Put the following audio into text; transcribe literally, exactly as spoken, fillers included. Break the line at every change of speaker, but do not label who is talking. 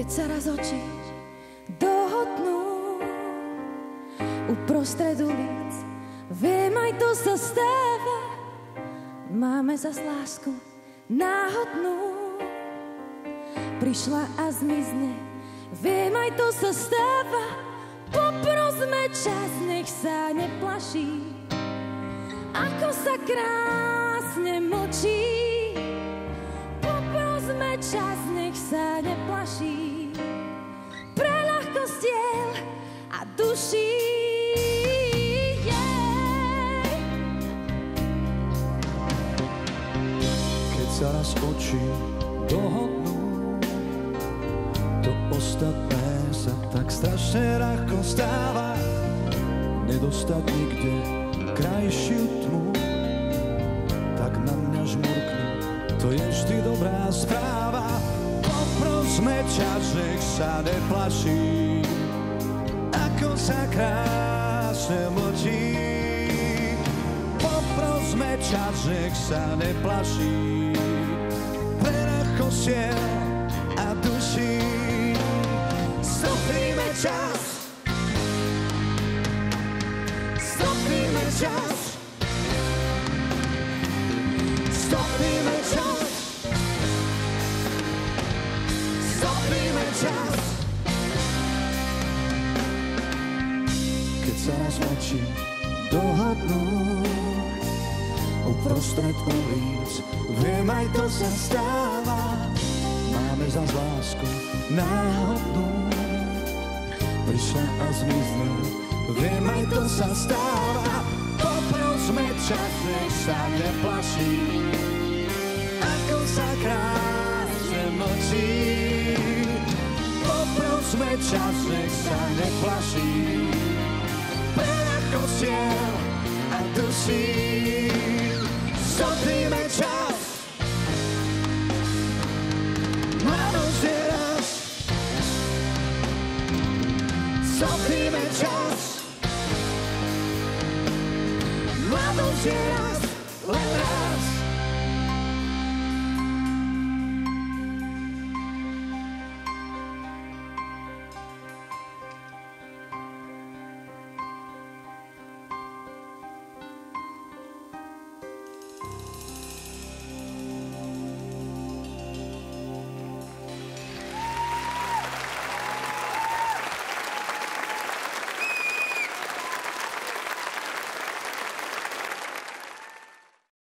Keď sa raz oči dohodnú uprostred ulic, viem, aj to sa stáva. Máme zas lásku náhodnú, prišla a zmizne, viem, aj to sa stáva. Poprosme čas, nech sa neplaší, ako sa krásne mlčí. Poprosme čas, nech sa neplaší, pre ľahkostiel a duší. Yeah.
Keď sa raz oči dohodnú, to ostatné sa tak strašne ľahko stáva. Nedostať nikde krajšiu tmu, tak na mňa žmurkni, to je vždy dobrá správa. Poprosme čas, nech sa neplaší, ako sa krásne mlčí. Poprosme čas, nech sa neplaší, pre ľahkostiel a duší. Stopnime čas, stopnime čas, stopnime čas, stopnime čas. Keď sa raz oči dohodnú uprostred ulic, viem, aj to sa stáva. Máme zas lásku náhodnú, prišla a zmizne, viem, aj to sa stáva. Poprosme čas, nech sa neplaší, ako sa krásne mlčí. Poprosme čas, nech sa neplaší, pre ľahkostiel a duší. Stopnime čas, mladosť je raz. Stopnime čas, mladosť je raz, len raz.